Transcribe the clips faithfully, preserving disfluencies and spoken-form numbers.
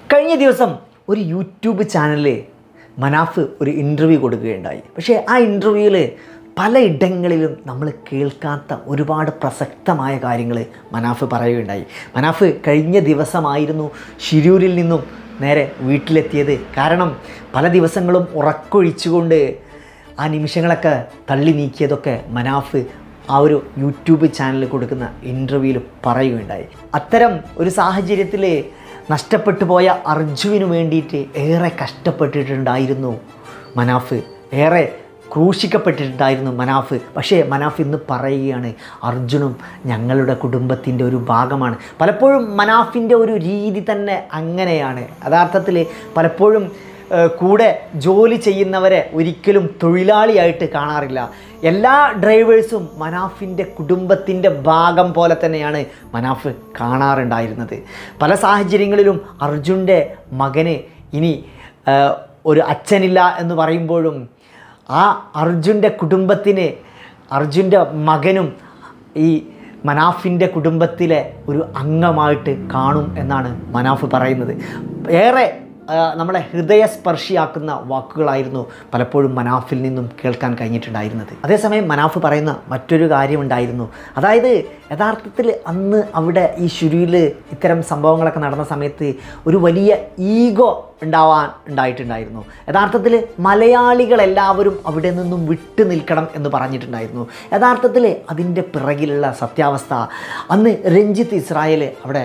കഴിഞ്ഞ ദിവസം ഒരു യൂട്യൂബ് ചാനലിൽ മനാഫ് ഒരു ഇൻ്റർവ്യൂ കൊടുക്കുകയുണ്ടായി. പക്ഷേ ആ ഇൻ്റർവ്യൂവിൽ പലയിടങ്ങളിലും നമ്മൾ കേൾക്കാത്ത ഒരുപാട് പ്രസക്തമായ കാര്യങ്ങൾ മനാഫ് പറയുകയുണ്ടായി. മനാഫ് കഴിഞ്ഞ ദിവസമായിരുന്നു ശിരൂരിൽ നിന്നും നേരെ വീട്ടിലെത്തിയത്. കാരണം പല ദിവസങ്ങളും ഉറക്കൊഴിച്ചുകൊണ്ട് ആ നിമിഷങ്ങളൊക്കെ തള്ളി നീക്കിയതൊക്കെ മനാഫ് ആ ഒരു യൂട്യൂബ് ചാനലിൽ കൊടുക്കുന്ന ഇൻ്റർവ്യൂവിൽ പറയുകയുണ്ടായി. അത്തരം ഒരു സാഹചര്യത്തിൽ നഷ്ടപ്പെട്ടു പോയ അർജുവിന് വേണ്ടിയിട്ട് ഏറെ കഷ്ടപ്പെട്ടിട്ടുണ്ടായിരുന്നു മനാഫ്, ഏറെ ക്രൂശിക്കപ്പെട്ടിട്ടുണ്ടായിരുന്നു മനാഫ്. പക്ഷേ മനാഫ് ഇന്ന് പറയുകയാണ്, അർജുനും ഞങ്ങളുടെ കുടുംബത്തിൻ്റെ ഒരു ഭാഗമാണ്. പലപ്പോഴും മനാഫിൻ്റെ ഒരു രീതി തന്നെ അങ്ങനെയാണ്. യഥാർത്ഥത്തിൽ പലപ്പോഴും കൂടെ ജോലി ചെയ്യുന്നവരെ ഒരിക്കലും തൊഴിലാളിയായിട്ട് കാണാറില്ല. എല്ലാ ഡ്രൈവേഴ്സും മനാഫിൻ്റെ കുടുംബത്തിൻ്റെ ഭാഗം പോലെ തന്നെയാണ് മനാഫ് കാണാറുണ്ടായിരുന്നത്. പല സാഹചര്യങ്ങളിലും അർജുൻ്റെ മകന് ഇനി ഒരു അച്ഛനില്ല എന്ന് പറയുമ്പോഴും ആ അർജുൻ്റെ കുടുംബത്തിന് അർജുൻ്റെ മകനും ഈ മനാഫിൻ്റെ കുടുംബത്തിലെ ഒരു അംഗമായിട്ട് കാണും എന്നാണ് മനാഫ് പറയുന്നത്. ഏറെ നമ്മളെ ഹൃദയസ്പർശിയാക്കുന്ന വാക്കുകളായിരുന്നു പലപ്പോഴും മനാഫിൽ നിന്നും കേൾക്കാൻ കഴിഞ്ഞിട്ടുണ്ടായിരുന്നത്. അതേസമയം മനാഫ് പറയുന്ന മറ്റൊരു കാര്യമുണ്ടായിരുന്നു. അതായത് യഥാർത്ഥത്തിൽ അന്ന് അവിടെ ഈ ശിരൂരിൽ ഇത്തരം സംഭവങ്ങളൊക്കെ നടന്ന സമയത്ത് ഒരു വലിയ ഈഗോ ഉണ്ടാവാൻ ഉണ്ടായിട്ടുണ്ടായിരുന്നു. യഥാർത്ഥത്തിൽ മലയാളികളെല്ലാവരും അവിടെ നിന്നും വിട്ടു നിൽക്കണം എന്ന് പറഞ്ഞിട്ടുണ്ടായിരുന്നു. യഥാർത്ഥത്തിൽ അതിൻ്റെ പിറകിലുള്ള സത്യാവസ്ഥ, അന്ന് രഞ്ജിത്ത് ഇസ്രായേൽ അവിടെ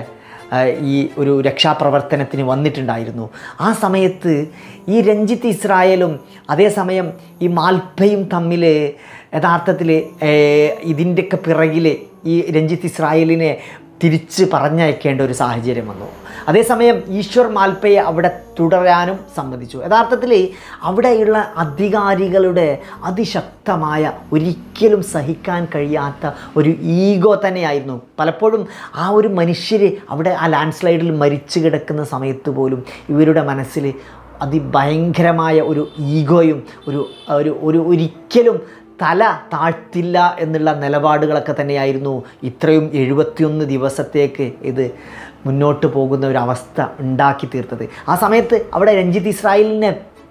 ഈ ഒരു രക്ഷാപ്രവർത്തനത്തിന് വന്നിട്ടുണ്ടായിരുന്നു. ആ സമയത്ത് ഈ രഞ്ജിത്ത് ഇസ്രായേലും അതേസമയം ഈ മാൽപ്പയും തമ്മിൽ യഥാർത്ഥത്തിൽ ഇതിൻ്റെയൊക്കെ പിറകിൽ ഈ രഞ്ജിത്ത് ഇസ്രായേലിനെ തിരിച്ച് പറഞ്ഞയക്കേണ്ട ഒരു സാഹചര്യം വന്നു. അതേസമയം ഈശ്വർ മാൽപ്പയെ അവിടെ തുടരാനും സമ്മതിച്ചു. യഥാർത്ഥത്തിൽ അവിടെയുള്ള അധികാരികളുടെ അതിശക്തമായ ഒരിക്കലും സഹിക്കാൻ കഴിയാത്ത ഒരു ഈഗോ തന്നെയായിരുന്നു. പലപ്പോഴും ആ ഒരു മനുഷ്യർ അവിടെ ആ ലാൻഡ് സ്ലൈഡിൽ മരിച്ചു കിടക്കുന്ന സമയത്ത് പോലും ഇവരുടെ മനസ്സിൽ അതിഭയങ്കരമായ ഒരു ഈഗോയും ഒരു ഒരു ഒരു ഒരിക്കലും തല താഴ്ത്തില്ല എന്നുള്ള നിലപാടുകളൊക്കെ തന്നെയായിരുന്നു ഇത്രയും എഴുപത്തിയൊന്ന് ദിവസത്തേക്ക് ഇത് മുന്നോട്ട് പോകുന്ന ഒരു അവസ്ഥ ഉണ്ടാക്കി തീർത്തത്. ആ സമയത്ത് അവിടെ രഞ്ജിത്ത് ഇസ്രായേലിനെ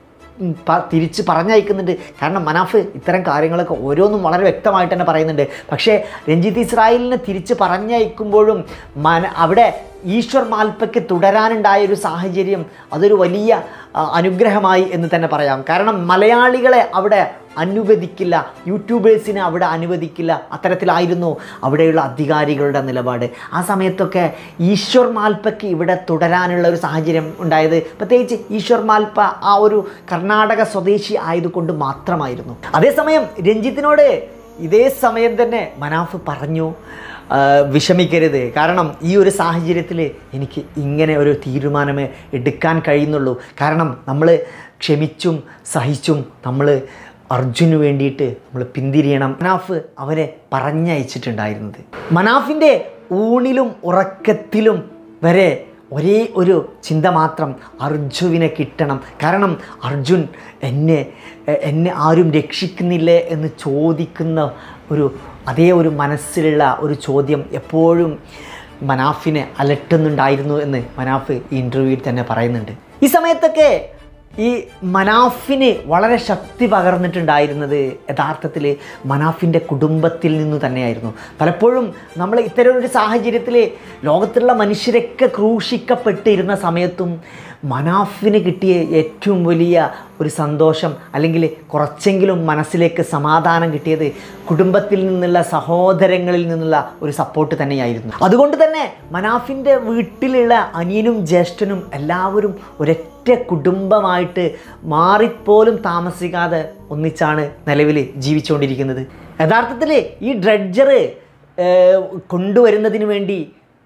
തിരിച്ച് പറഞ്ഞയക്കുന്നുണ്ട്. കാരണം മനാഫ് ഇത്തരം കാര്യങ്ങളൊക്കെ ഓരോന്നും വളരെ വ്യക്തമായിട്ട് തന്നെ പറയുന്നുണ്ട്. പക്ഷേ രഞ്ജിത്ത് ഇസ്രായേലിനെ തിരിച്ച് പറഞ്ഞയക്കുമ്പോഴും മന അവിടെ ഈശ്വർ മാൽപ്പയ്ക്ക് തുടരാനുണ്ടായ ഒരു സാഹചര്യം അതൊരു വലിയ അനുഗ്രഹമായി എന്ന് തന്നെ പറയാം. കാരണം മലയാളികളെ അവിടെ അനുവദിക്കില്ല, യൂട്യൂബേഴ്സിനെ അവിടെ അനുവദിക്കില്ല, അത്തരത്തിലായിരുന്നു അവിടെയുള്ള അധികാരികളുടെ നിലപാട്. ആ സമയത്തൊക്കെ ഈശ്വർ മാൽപ്പയ്ക്ക് ഇവിടെ തുടരാനുള്ള ഒരു സാഹചര്യം ഉണ്ടായത് പ്രത്യേകിച്ച് ഈശ്വർ മാൽപ്പ ആ ഒരു കർണാടക സ്വദേശി ആയതുകൊണ്ട് മാത്രമായിരുന്നു. അതേസമയം രഞ്ജിത്തിനോട് ഇതേ സമയം തന്നെ മനാഫ് പറഞ്ഞു, വിഷമിക്കരുത്, കാരണം ഈ ഒരു സാഹചര്യത്തിൽ എനിക്ക് ഇങ്ങനെ ഒരു തീരുമാനമേ എടുക്കാൻ കഴിയുന്നുള്ളൂ. കാരണം നമ്മൾ ക്ഷമിച്ചും സഹിച്ചും നമ്മൾ അർജുന് വേണ്ടിയിട്ട് നമ്മൾ പിന്തിരിയണം. മനാഫ് അവരെ പറഞ്ഞയച്ചിട്ടുണ്ടായിരുന്നത്. മനാഫിൻ്റെ ഊണിലും ഉറക്കത്തിലും വരെ ഒരേ ഒരു ചിന്ത മാത്രം, അർജുവിനെ കിട്ടണം. കാരണം അർജുൻ എന്നെ എന്നെ ആരും രക്ഷിക്കുന്നില്ലേ എന്ന് ചോദിക്കുന്ന ഒരു അതേ ഒരു മനസ്സിലുള്ള ഒരു ചോദ്യം എപ്പോഴും മനാഫിനെ അലട്ടുന്നുണ്ടായിരുന്നു എന്ന് മനാഫ് ഈ ഇൻ്റർവ്യൂവിൽ തന്നെ പറയുന്നുണ്ട്. ഈ സമയത്തൊക്കെ ഈ മനാഫിന് വളരെ ശക്തി പകർന്നിട്ടുണ്ടായിരുന്നത് യഥാർത്ഥത്തിൽ മനാഫിൻ്റെ കുടുംബത്തിൽ നിന്നു തന്നെയായിരുന്നു. പലപ്പോഴും നമ്മൾ ഇത്തരം ഒരു സാഹചര്യത്തിൽ ലോകത്തുള്ള മനുഷ്യരൊക്കെ ക്രൂശിക്കപ്പെട്ടിരുന്ന സമയത്തും മനാഫിന് കിട്ടിയ ഏറ്റവും വലിയ ഒരു സന്തോഷം അല്ലെങ്കിൽ കുറച്ചെങ്കിലും മനസ്സിലേക്ക് സമാധാനം കിട്ടിയത് കുടുംബത്തിൽ നിന്നുള്ള സഹോദരങ്ങളിൽ നിന്നുള്ള ഒരു സപ്പോർട്ട് തന്നെയായിരുന്നു. അതുകൊണ്ട് തന്നെ മനാഫിൻ്റെ വീട്ടിലുള്ള അനിയനും ജ്യേഷ്ഠനും എല്ലാവരും ഒരൊറ്റ കുടുംബമായിട്ട് മാറിപ്പോലും താമസിക്കാതെ ഒന്നിച്ചാണ് നിലവിൽ ജീവിച്ചുകൊണ്ടിരിക്കുന്നത്. യഥാർത്ഥത്തിൽ ഈ ഡ്രഡ്ജർ കൊണ്ടുവരുന്നതിന് വേണ്ടി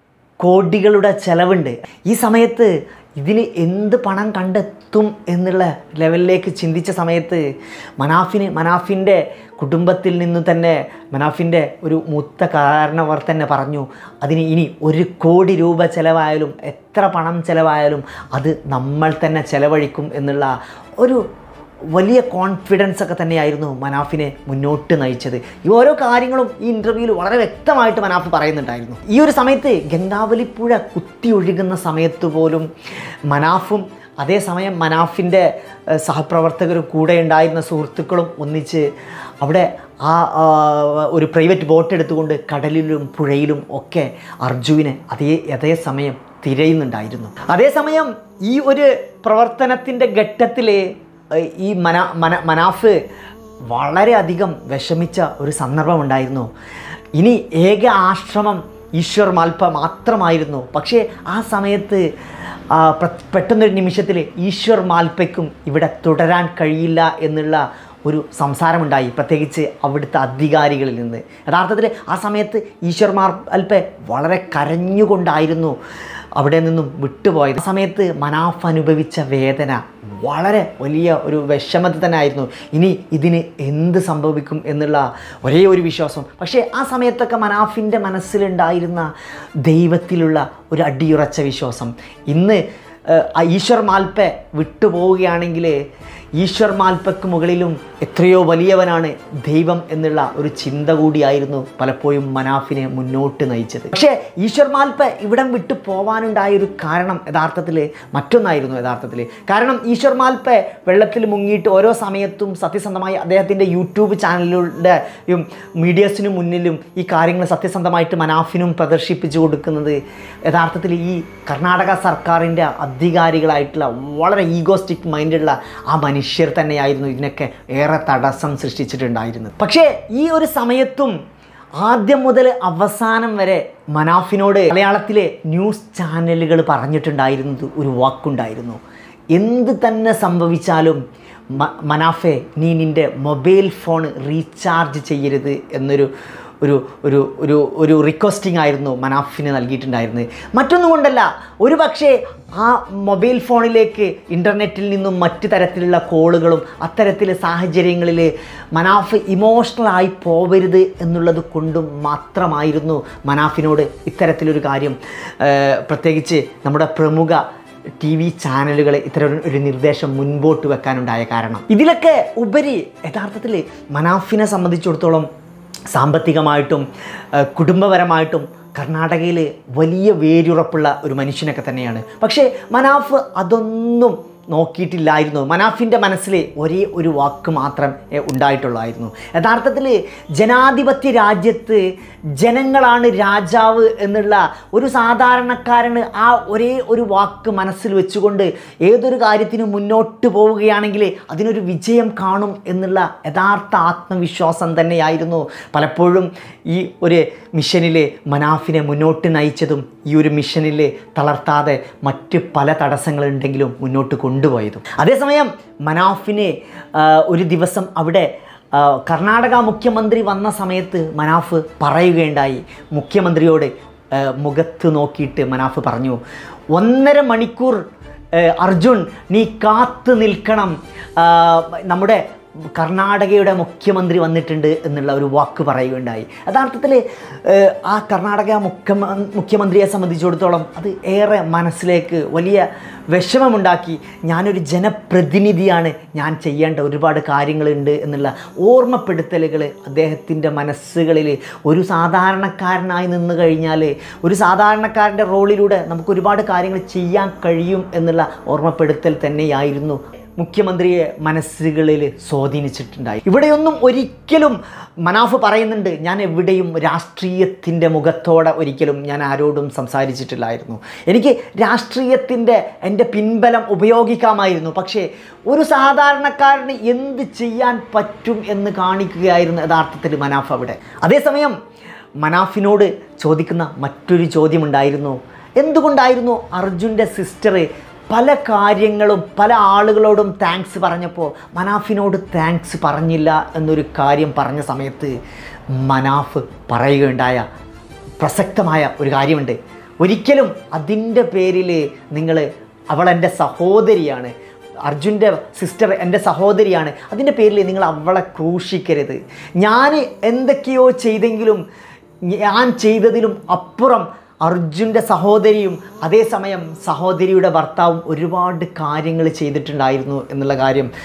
കോടികളുടെ ചെലവുണ്ട്. ഈ സമയത്ത് ഇതിന് എന്ത് പണം കണ്ടെത്തും എന്നുള്ള ലെവലിലേക്ക് ചിന്തിച്ച സമയത്ത് മനാഫിന് മനാഫിൻ്റെ കുടുംബത്തിൽ നിന്ന് തന്നെ മനാഫിൻ്റെ ഒരു മൂത്ത കാരണവർ തന്നെ പറഞ്ഞു, അതിന് ഇനി ഒരു കോടി രൂപ ചിലവായാലും എത്ര പണം ചിലവായാലും അത് നമ്മൾ തന്നെ ചിലവഴിക്കും എന്നുള്ള ഒരു വലിയ കോൺഫിഡൻസ് ഒക്കെ തന്നെയായിരുന്നു മനാഫിനെ മുന്നോട്ട് നയിച്ചത്. ഈ ഓരോ കാര്യങ്ങളും ഈ ഇൻ്റർവ്യൂവിൽ വളരെ വ്യക്തമായിട്ട് മനാഫ് പറയുന്നുണ്ടായിരുന്നു. ഈ ഒരു സമയത്ത് ഗംഗാവലിപ്പുഴ കുത്തി ഒഴുകുന്ന സമയത്ത് പോലും മനാഫും അതേസമയം മനാഫിൻ്റെ സഹപ്രവർത്തകരും കൂടെ ഉണ്ടായിരുന്ന സുഹൃത്തുക്കളും ഒന്നിച്ച് അവിടെ ആ ഒരു പ്രൈവറ്റ് ബോട്ട് എടുത്തുകൊണ്ട് കടലിലും പുഴയിലും ഒക്കെ അർജുനെ അതേ അതേസമയം തിരയുന്നുണ്ടായിരുന്നു. അതേസമയം ഈ ഒരു പ്രവർത്തനത്തിൻ്റെ ഘട്ടത്തിൽ ഈ മനാ മന മനാഫ് വളരെയധികം വിഷമിച്ച ഒരു സന്ദർഭമുണ്ടായിരുന്നു. ഇനി ഏക ആശ്രമം ഈശ്വർ മാൽപ്പ മാത്രമായിരുന്നു. പക്ഷേ ആ സമയത്ത് പെട്ടെന്നൊരു നിമിഷത്തിൽ ഈശ്വർ മാൽപ്പയ്ക്കും ഇവിടെ തുടരാൻ കഴിയില്ല എന്നുള്ള ഒരു സംസാരമുണ്ടായി, പ്രത്യേകിച്ച് അവിടുത്തെ അധികാരികളിൽ നിന്ന്. യഥാർത്ഥത്തിൽ ആ സമയത്ത് ഈശ്വർ മാൽപ്പ വളരെ കരഞ്ഞുകൊണ്ടായിരുന്നു അവിടെ നിന്നും വിട്ടുപോയത്. ആ സമയത്ത് മനാഫ് അനുഭവിച്ച വേദന വളരെ വലിയ ഒരു വിഷമത തന്നെ ആയിരുന്നു. ഇനി ഇതിന് എന്ത് സംഭവിക്കും എന്നുള്ള ഒരേ ഒരു വിശ്വാസം. പക്ഷേ ആ സമയത്തൊക്കെ മനാഫിൻ്റെ മനസ്സിലുണ്ടായിരുന്ന ദൈവത്തിലുള്ള ഒരു അടിയുറച്ച വിശ്വാസം. ഇന്ന് ഈശ്വർ മാൽപ്പ വിട്ടുപോവുകയാണെങ്കിൽ ഈശ്വർ മാൽപ്പയ്ക്ക് മുകളിലും എത്രയോ വലിയവനാണ് ദൈവം എന്നുള്ള ഒരു ചിന്ത കൂടിയായിരുന്നു പലപ്പോഴും മനാഫിനെ മുന്നോട്ട് നയിച്ചത്. പക്ഷേ ഈശ്വർ മാൽപ്പ ഇവിടം വിട്ടു പോവാനുണ്ടായ ഒരു കാരണം യഥാർത്ഥത്തിൽ മറ്റൊന്നായിരുന്നു. യഥാർത്ഥത്തിൽ കാരണം ഈശ്വർ മാൽപ്പ വെള്ളത്തിൽ മുങ്ങിയിട്ട് ഓരോ സമയത്തും സത്യസന്ധമായി അദ്ദേഹത്തിൻ്റെ യൂട്യൂബ് ചാനലുകളുടെയും മീഡിയസിനു മുന്നിലും ഈ കാര്യങ്ങൾ സത്യസന്ധമായിട്ട് മനാഫിനും പ്രദർശിപ്പിച്ചു കൊടുക്കുന്നത് യഥാർത്ഥത്തിൽ ഈ കർണാടക സർക്കാരിൻ്റെ അധികാരികളായിട്ടുള്ള വളരെ ഈഗോസ്റ്റിക് മൈൻഡുള്ള ആ മനുഷ്യർ തന്നെയായിരുന്നു ഇതിനൊക്കെ ഏറെ തടസ്സം സൃഷ്ടിച്ചിട്ടുണ്ടായിരുന്നത്. പക്ഷേ ഈ ഒരു സമയത്തും ആദ്യം മുതൽ അവസാനം വരെ മനാഫിനോട് മലയാളത്തിലെ ന്യൂസ് ചാനലുകൾ പറഞ്ഞിട്ടുണ്ടായിരുന്നത് ഒരു വാക്കുണ്ടായിരുന്നു. എന്ത് തന്നെ സംഭവിച്ചാലും മനാഫെ നീ നിൻ്റെ മൊബൈൽ ഫോൺ റീചാർജ് ചെയ്യരുത് എന്നൊരു ഒരു ഒരു ഒരു ഒരു റിക്വസ്റ്റിംഗ് ആയിരുന്നു മനാഫിന് നൽകിയിട്ടുണ്ടായിരുന്നത്. മറ്റൊന്നും കൊണ്ടല്ല, ഒരു പക്ഷേ ആ മൊബൈൽ ഫോണിലേക്ക് ഇൻ്റർനെറ്റിൽ നിന്നും മറ്റ് തരത്തിലുള്ള കോളുകളും അത്തരത്തിലെ സാഹചര്യങ്ങളിൽ മനാഫ് ഇമോഷണലായി പോവരുത് എന്നുള്ളത് കൊണ്ടും മാത്രമായിരുന്നു മനാഫിനോട് ഇത്തരത്തിലൊരു കാര്യം പ്രത്യേകിച്ച് നമ്മുടെ പ്രമുഖ ടി വി ചാനലുകൾ ഇത്തരം ഒരു നിർദ്ദേശം മുൻപോട്ട് വെക്കാനുണ്ടായ കാരണം. ഇതിലൊക്കെ ഉപരി യഥാർത്ഥത്തിൽ മനാഫിനെ സംബന്ധിച്ചിടത്തോളം സാമ്പത്തികമായിട്ടും കുടുംബപരമായിട്ടും കർണാടകയിൽ വലിയ വേരുറപ്പുള്ള ഒരു മനുഷ്യനൊക്കെ തന്നെയാണ്. പക്ഷേ മനാഫ് അതൊന്നും നോക്കിയിട്ടില്ലായിരുന്നു. മനാഫിൻ്റെ മനസ്സിൽ ഒരേ ഒരു വാക്ക് മാത്രം ഉണ്ടായിട്ടുള്ളായിരുന്നു. യഥാർത്ഥത്തിൽ ജനാധിപത്യ രാജ്യത്ത് ജനങ്ങളാണ് രാജാവ് എന്നുള്ള ഒരു സാധാരണക്കാരന് ആ ഒരേ ഒരു വാക്ക് മനസ്സിൽ വെച്ചുകൊണ്ട് ഏതൊരു കാര്യത്തിനും മുന്നോട്ട് പോവുകയാണെങ്കിൽ അതിനൊരു വിജയം കാണും എന്നുള്ള യഥാർത്ഥ ആത്മവിശ്വാസം തന്നെയായിരുന്നു പലപ്പോഴും ഈ ഒരു മിഷനിൽ മനാഫിനെ മുന്നോട്ട് നയിച്ചതും ഈ ഒരു മിഷനിൽ തളർത്താതെ മറ്റ് പല തടസ്സങ്ങളുണ്ടെങ്കിലും മുന്നോട്ട് കൊണ്ടുപോയതും. അതേസമയം മനാഫിനെ ഒരു ദിവസം അവിടെ കർണാടക മുഖ്യമന്ത്രി വന്ന സമയത്ത് മനാഫ് പറയുകയുണ്ടായി. മുഖ്യമന്ത്രിയോട് മുഖത്ത് നോക്കിയിട്ട് മനാഫ് പറഞ്ഞു, ഒന്നര മണിക്കൂർ അർജുൻ നീ കാത്തു നിൽക്കണം, നമ്മുടെ കർണാടകയുടെ മുഖ്യമന്ത്രി വന്നിട്ടുണ്ട് എന്നുള്ള ഒരു വാക്ക് പറയുകയുണ്ടായി. യഥാർത്ഥത്തിൽ ആ കർണാടക മുഖ്യ മുഖ്യമന്ത്രിയെ സംബന്ധിച്ചിടത്തോളം അത് ഏറെ മനസ്സിലേക്ക് വലിയ വിഷമമുണ്ടാക്കി. ഞാനൊരു ജനപ്രതിനിധിയാണ്, ഞാൻ ചെയ്യേണ്ട ഒരുപാട് കാര്യങ്ങളുണ്ട് എന്നുള്ള ഓർമ്മപ്പെടുത്തലുകൾ അദ്ദേഹത്തിൻ്റെ മനസ്സുകളിൽ ഒരു സാധാരണക്കാരനായി നിന്ന് കഴിഞ്ഞാൽ ഒരു സാധാരണക്കാരൻ്റെ റോളിലൂടെ നമുക്ക് ഒരുപാട് കാര്യങ്ങൾ ചെയ്യാൻ കഴിയും എന്നുള്ള ഓർമ്മപ്പെടുത്തൽ തന്നെയായിരുന്നു മുഖ്യമന്ത്രിയെ മനസ്സുകളിൽ സ്വാധീനിച്ചിട്ടുണ്ടായി. ഇവിടെയൊന്നും ഒരിക്കലും മനാഫ് പറയുന്നുണ്ട്, ഞാൻ എവിടെയും രാഷ്ട്രീയത്തിൻ്റെ മുഖത്തോടെ ഒരിക്കലും ഞാൻ ആരോടും സംസാരിച്ചിട്ടില്ലായിരുന്നു. എനിക്ക് രാഷ്ട്രീയത്തിൻ്റെ എൻ്റെ പിൻബലം ഉപയോഗിക്കാമായിരുന്നു, പക്ഷേ ഒരു സാധാരണക്കാരന് എന്ത് ചെയ്യാൻ പറ്റും എന്ന് കാണിക്കുകയായിരുന്നു യഥാർത്ഥത്തിൽ മനാഫ് അവിടെ. അതേസമയം മനാഫിനോട് ചോദിക്കുന്ന മറ്റൊരു ചോദ്യമുണ്ടായിരുന്നു, എന്തുകൊണ്ടായിരുന്നു അർജുൻ്റെ സിസ്റ്റർ പല കാര്യങ്ങളും പല ആളുകളോടും താങ്ക്സ് പറഞ്ഞപ്പോൾ മനാഫിനോട് താങ്ക്സ് പറഞ്ഞില്ല എന്നൊരു കാര്യം പറഞ്ഞ സമയത്ത് മനാഫ് പറയുകയുണ്ടായ പ്രസക്തമായ ഒരു കാര്യമുണ്ട്. ഒരിക്കലും അതിൻ്റെ പേരിൽ നിങ്ങൾ അവൾ എൻ്റെ സഹോദരിയാണ്, അർജുൻ്റെ സിസ്റ്റർ എൻ്റെ സഹോദരിയാണ്, അതിൻ്റെ പേരിൽ നിങ്ങൾ അവളെ ക്രൂശിക്കരുത്. ഞാൻ എന്തൊക്കെയോ ചെയ്തെങ്കിലും ഞാൻ ചെയ്തതിലും അപ്പുറം അർജുൻ്റെ സഹോദരിയും അതേസമയം സഹോദരിയുടെ ഭർത്താവും ഒരുപാട് കാര്യങ്ങൾ ചെയ്തിട്ടുണ്ടായിരുന്നു എന്നുള്ള കാര്യം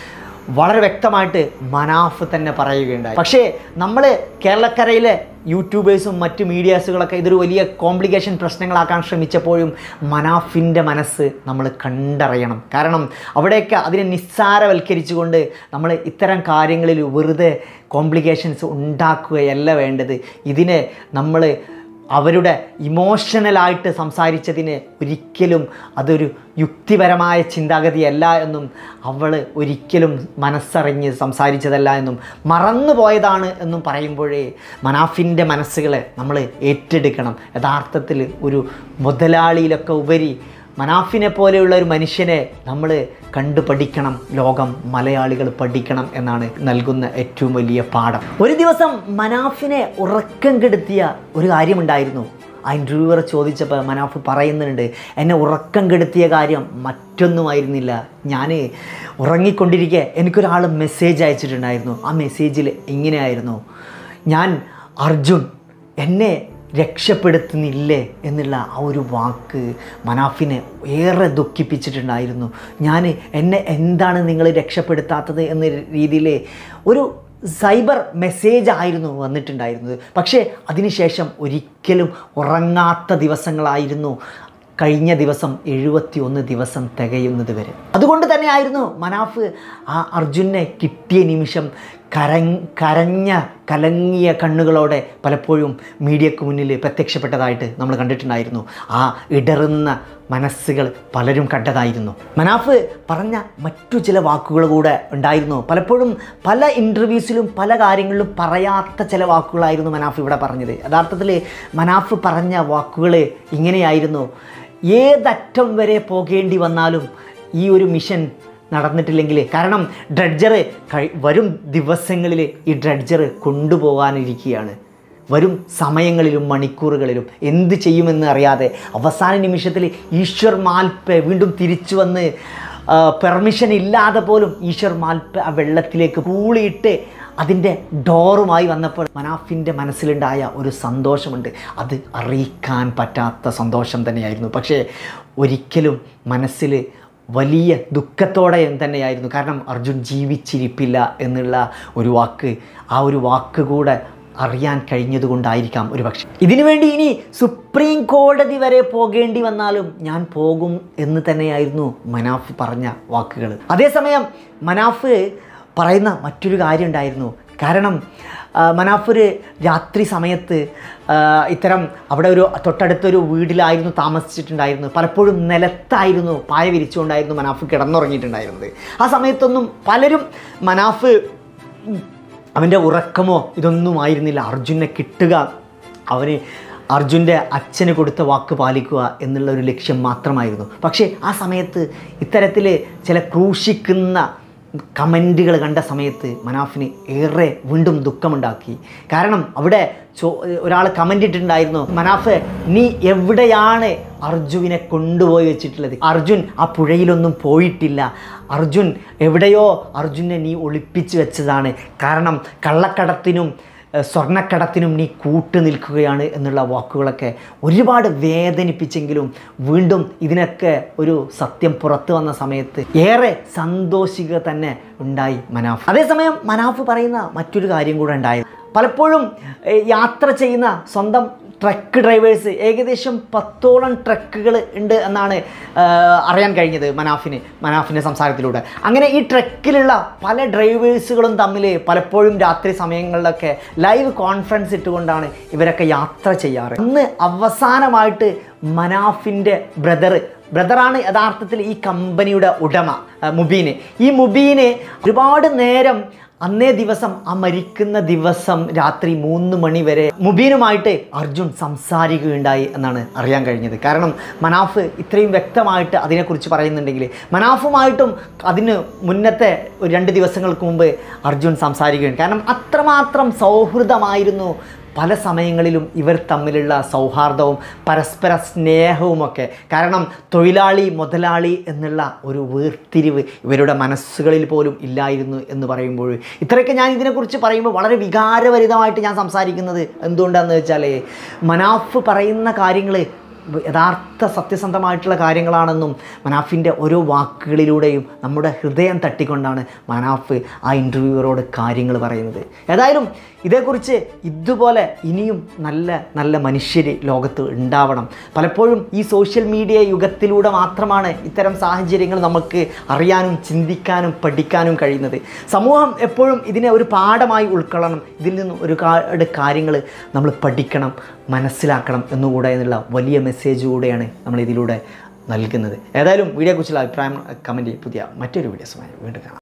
വളരെ വ്യക്തമായിട്ട് മനാഫ് തന്നെ പറയുകയുണ്ടായി. പക്ഷേ നമ്മൾ കേരളക്കരയിലെ യൂട്യൂബേഴ്സും മറ്റ് മീഡിയാസുകളൊക്കെ ഇതൊരു വലിയ കോംപ്ലിക്കേഷൻ പ്രശ്നങ്ങളാക്കാൻ ശ്രമിച്ചപ്പോഴും മനാഫിൻ്റെ മനസ്സ് നമ്മൾ കണ്ടറിയണം. കാരണം അവിടെയൊക്കെ അതിനെ നിസ്സാരവൽക്കരിച്ചുകൊണ്ട് നമ്മൾ ഇത്തരം കാര്യങ്ങളിൽ വെറുതെ കോംപ്ലിക്കേഷൻസ് ഉണ്ടാക്കുകയല്ല വേണ്ടത്. ഇതിനെ നമ്മൾ അവരുടെ ഇമോഷണലായിട്ട് സംസാരിച്ചതിന് ഒരിക്കലും അതൊരു യുക്തിപരമായ ചിന്താഗതിയല്ല എന്നും അവൾ ഒരിക്കലും മനസ്സറിഞ്ഞ് സംസാരിച്ചതല്ല എന്നും മറന്നുപോയതാണ് എന്നും പറയുമ്പോഴേ മനാഫിൻ്റെ മനസ്സുകളെ നമ്മൾ ഏറ്റെടുക്കണം. യഥാർത്ഥത്തിൽ ഒരു മുതലാളിയിലൊക്കെ ഉപരി മനാഫിനെ പോലെയുള്ള ഒരു മനുഷ്യനെ നമ്മൾ കണ്ടു പഠിക്കണം, ലോകം മലയാളികൾ പഠിക്കണം എന്നാണ് നൽകുന്ന ഏറ്റവും വലിയ പാഠം. ഒരു ദിവസം മനാഫിനെ ഉറക്കം കെടുത്തിയ ഒരു കാര്യമുണ്ടായിരുന്നു. ആ ഇൻ്റർവ്യൂവർ ചോദിച്ചപ്പോൾ മനാഫ് പറയുന്നുണ്ട്, എന്നെ ഉറക്കം കെടുത്തിയ കാര്യം മറ്റൊന്നുമായിരുന്നില്ല. ഞാൻ ഉറങ്ങിക്കൊണ്ടിരിക്കെ എനിക്കൊരാൾ മെസ്സേജ് അയച്ചിട്ടുണ്ടായിരുന്നു. ആ മെസ്സേജിൽ ഇങ്ങനെയായിരുന്നു, ഞാൻ അർജുൻ എന്നെ രക്ഷപ്പെടുത്തുന്നില്ലേ എന്നുള്ള ആ ഒരു വാക്ക് മനാഫിനെ ഏറെ ദുഃഖിപ്പിച്ചിട്ടുണ്ടായിരുന്നു. ഞാൻ എന്നെ എന്താണ് നിങ്ങൾ രക്ഷപ്പെടുത്താത്തത് എന്ന രീതിയിൽ ഒരു സൈബർ മെസ്സേജ് ആയിരുന്നു വന്നിട്ടുണ്ടായിരുന്നത്. പക്ഷേ അതിനുശേഷം ഒരിക്കലും ഉറങ്ങാത്ത ദിവസങ്ങളായിരുന്നു കഴിഞ്ഞ ദിവസം എഴുപത്തി ഒന്ന് ദിവസം തികയുന്നത് വരെ. അതുകൊണ്ട് തന്നെയായിരുന്നു മനാഫ് ആ അർജുനെ കിട്ടിയ നിമിഷം കരഞ്ഞ കരഞ്ഞ കലങ്ങിയ കണ്ണുകളോടെ പലപ്പോഴും മീഡിയക്ക് മുന്നിൽ പ്രത്യക്ഷപ്പെട്ടതായിട്ട് നമ്മൾ കണ്ടിട്ടുണ്ടായിരുന്നു. ആ ഇടറുന്ന മനസ്സുകൾ പലരും കണ്ടതായിരുന്നു. മനാഫ് പറഞ്ഞ മറ്റു ചില വാക്കുകൾ കൂടെ ഉണ്ടായിരുന്നു. പലപ്പോഴും പല ഇൻ്റർവ്യൂസിലും പല കാര്യങ്ങളിലും പറയാത്ത ചില വാക്കുകളായിരുന്നു മനാഫ് ഇവിടെ പറഞ്ഞത്. യഥാർത്ഥത്തിൽ മനാഫ് പറഞ്ഞ വാക്കുകൾ ഇങ്ങനെയായിരുന്നു, ഏതറ്റം വരെ പോകേണ്ടി വന്നാലും ഈ ഒരു മിഷൻ നടന്നിട്ടില്ലെങ്കിൽ, കാരണം ഡ്രഡ്ജർ കഴി വരും ദിവസങ്ങളിൽ ഈ ഡ്രഡ്ജർ കൊണ്ടുപോകാനിരിക്കുകയാണ്. വരും സമയങ്ങളിലും മണിക്കൂറുകളിലും എന്ത് ചെയ്യുമെന്ന് അറിയാതെ അവസാന നിമിഷത്തിൽ ഈശ്വർ മാൽപ്പെ വീണ്ടും തിരിച്ചു വന്ന് പെർമിഷൻ ഇല്ലാതെ പോലും ഈശ്വർ മാൽപ്പെ ആ വെള്ളത്തിലേക്ക് പൂളിയിട്ട് അതിൻ്റെ ഡോറുമായി വന്നപ്പോൾ മനാഫിൻ്റെ മനസ്സിലുണ്ടായ ഒരു സന്തോഷമുണ്ട്. അത് അറിയിക്കാൻ പറ്റാത്ത സന്തോഷം തന്നെയായിരുന്നു. പക്ഷേ ഒരിക്കലും മനസ്സിൽ വലിയ ദുഃഖത്തോടെ തന്നെയായിരുന്നു. കാരണം അർജുൻ ജീവിച്ചിരിപ്പില്ല എന്നുള്ള ഒരു വാക്ക്, ആ ഒരു വാക്ക് കൂടെ അറിയാൻ കഴിഞ്ഞതുകൊണ്ടായിരിക്കാം ഒരു പക്ഷേ. ഇതിനു വേണ്ടി ഇനി സുപ്രീം കോടതി വരെ പോകേണ്ടി വന്നാലും ഞാൻ പോകും എന്ന് തന്നെയായിരുന്നു മനാഫ് പറഞ്ഞ വാക്കുകൾ. അതേസമയം മനാഫ് പറയുന്ന മറ്റൊരു കാര്യം ഉണ്ടായിരുന്നു. കാരണം മനാഫ് ഒരു രാത്രി സമയത്ത് ഇത്തരം അവിടെ ഒരു തൊട്ടടുത്തൊരു വീട്ടിലായിരുന്നു താമസിച്ചിട്ടുണ്ടായിരുന്നു. പലപ്പോഴും നിലത്തായിരുന്നു പായ വിരിച്ചുകൊണ്ടായിരുന്നു മനാഫ് കിടന്നുറങ്ങിയിട്ടുണ്ടായിരുന്നത്. ആ സമയത്തൊന്നും പലരും മനാഫ് അവൻ്റെ ഉറക്കമോ ഇതൊന്നും ആയിരുന്നില്ല. അർജുനെ കിട്ടുക, അവന് അർജുൻ്റെ അച്ഛന് കൊടുത്ത വാക്ക് പാലിക്കുക എന്നുള്ള ഒരു ലക്ഷ്യം മാത്രമായിരുന്നു. പക്ഷേ ആ സമയത്ത് ഇത്തരത്തിൽ ചില ക്രൂശിക്കുന്ന കമൻറ്റുകൾ കണ്ട സമയത്ത് മനാഫിന് ഏറെ വീണ്ടും ദുഃഖമുണ്ടാക്കി. കാരണം അവിടെ ചോ ഒരാൾ കമൻ്റ് ഇട്ടിട്ടുണ്ടായിരുന്നു, മനാഫ് നീ എവിടെയാണ് അർജുനെ കൊണ്ടുപോയി വെച്ചിട്ടുള്ളത്? അർജുൻ ആ പുഴയിലൊന്നും പോയിട്ടില്ല. അർജുൻ എവിടെയോ അർജുനെ നീ ഒളിപ്പിച്ച് വെച്ചതാണ്. കാരണം കള്ളക്കടത്തിനും സ്വർണ്ണക്കടത്തിനും നീ കൂട്ടു നിൽക്കുകയാണ് എന്നുള്ള വാക്കുകളൊക്കെ ഒരുപാട് വേദനിപ്പിച്ചെങ്കിലും വീണ്ടും ഇതിനൊക്കെ ഒരു സത്യം പുറത്തു വന്ന സമയത്ത് ഏറെ സന്തോഷിക്കുക തന്നെ ഉണ്ടായി മനാഫ്. അതേസമയം മനാഫ് പറയുന്ന മറ്റൊരു കാര്യം കൂടെ ഉണ്ടായിരുന്നു. പലപ്പോഴും യാത്ര ചെയ്യുന്ന സ്വന്തം ട്രക്ക് ഡ്രൈവേഴ്സ് ഏകദേശം പത്തോളം ട്രക്കുകൾ ഉണ്ട് എന്നാണ് അറിയാൻ കഴിഞ്ഞത് മനാഫിന് മനാഫിൻ്റെ സംസാരത്തിലൂടെ. അങ്ങനെ ഈ ട്രക്കിലുള്ള പല ഡ്രൈവേഴ്സുകളും തമ്മിൽ പലപ്പോഴും രാത്രി സമയങ്ങളിലൊക്കെ ലൈവ് കോൺഫറൻസ് ഇട്ടുകൊണ്ടാണ് ഇവരൊക്കെ യാത്ര ചെയ്യാറ്. അന്ന് അവസാനമായിട്ട് മനാഫിൻ്റെ ബ്രദർ ബ്രദറാണ് യഥാർത്ഥത്തിൽ ഈ കമ്പനിയുടെ ഉടമ മുബീന്. ഈ മുബീന് ഒരുപാട് നേരം അന്നേ ദിവസം ആ മരിക്കുന്ന ദിവസം രാത്രി മൂന്ന് മണി വരെ മുബീനുമായിട്ട് അർജുൻ സംസാരിക്കുകയുണ്ടായി എന്നാണ് അറിയാൻ കഴിഞ്ഞത്. കാരണം മനാഫ് ഇത്രയും വ്യക്തമായിട്ട് അതിനെക്കുറിച്ച് പറയുന്നുണ്ടെങ്കിൽ മനാഫുമായിട്ടും അതിന് മുന്നത്തെ ഒരു രണ്ട് ദിവസങ്ങൾക്ക് മുമ്പ് അർജുൻ സംസാരിക്കുകയാണ്. കാരണം അത്രമാത്രം സൗഹൃദമായിരുന്നു പല സമയങ്ങളിലും ഇവർ തമ്മിലുള്ള സൗഹാർദ്ദവും പരസ്പര സ്നേഹവുമൊക്കെ. കാരണം തൊഴിലാളി മുതലാളി എന്നുള്ള ഒരു വേർതിരിവ് ഇവരുടെ മനസ്സുകളിൽ പോലും ഇല്ലായിരുന്നു എന്ന് പറയുമ്പോൾ ഇത്രയൊക്കെ ഞാൻ ഇതിനെക്കുറിച്ച് പറയുമ്പോൾ വളരെ വികാരഭരിതമായിട്ട് ഞാൻ സംസാരിക്കുന്നത് എന്തുകൊണ്ടാണെന്ന് വെച്ചാൽ മനാഫ് പറയുന്ന കാര്യങ്ങൾ യഥാർത്ഥ സത്യസന്ധമായിട്ടുള്ള കാര്യങ്ങളാണെന്നും മനാഫിൻ്റെ ഓരോ വാക്കുകളിലൂടെയും നമ്മുടെ ഹൃദയം തട്ടിക്കൊണ്ടാണ് മനാഫ് ആ ഇൻ്റർവ്യൂവറോട് കാര്യങ്ങൾ പറയുന്നത്. ഏതായാലും ഇതേക്കുറിച്ച് ഇതുപോലെ ഇനിയും നല്ല നല്ല മനുഷ്യർ ലോകത്ത് ഉണ്ടാവണം. പലപ്പോഴും ഈ സോഷ്യൽ മീഡിയ യുഗത്തിലൂടെ മാത്രമാണ് ഇത്തരം സാഹചര്യങ്ങൾ നമുക്ക് അറിയാനും ചിന്തിക്കാനും പഠിക്കാനും കഴിയുന്നത്. സമൂഹം എപ്പോഴും ഇതിനെ ഒരു പാഠമായി ഉൾക്കൊള്ളണം. ഇതിൽ നിന്ന് ഒരുപാട് കാര്യങ്ങൾ നമ്മൾ പഠിക്കണം, മനസ്സിലാക്കണം എന്നുകൂടെ എന്നുള്ള വലിയ മെസ്സേജ് കൂടെയാണ് നമ്മൾ ഇതിലൂടെ നൽകുന്നത്. ഏതായാലും വീഡിയോയെക്കുറിച്ചുള്ള അഭിപ്രായം കമൻറ്റ് ചെയ്യും. പുതിയ മറ്റൊരു വീഡിയോസുമായി വീണ്ടും കാണാം.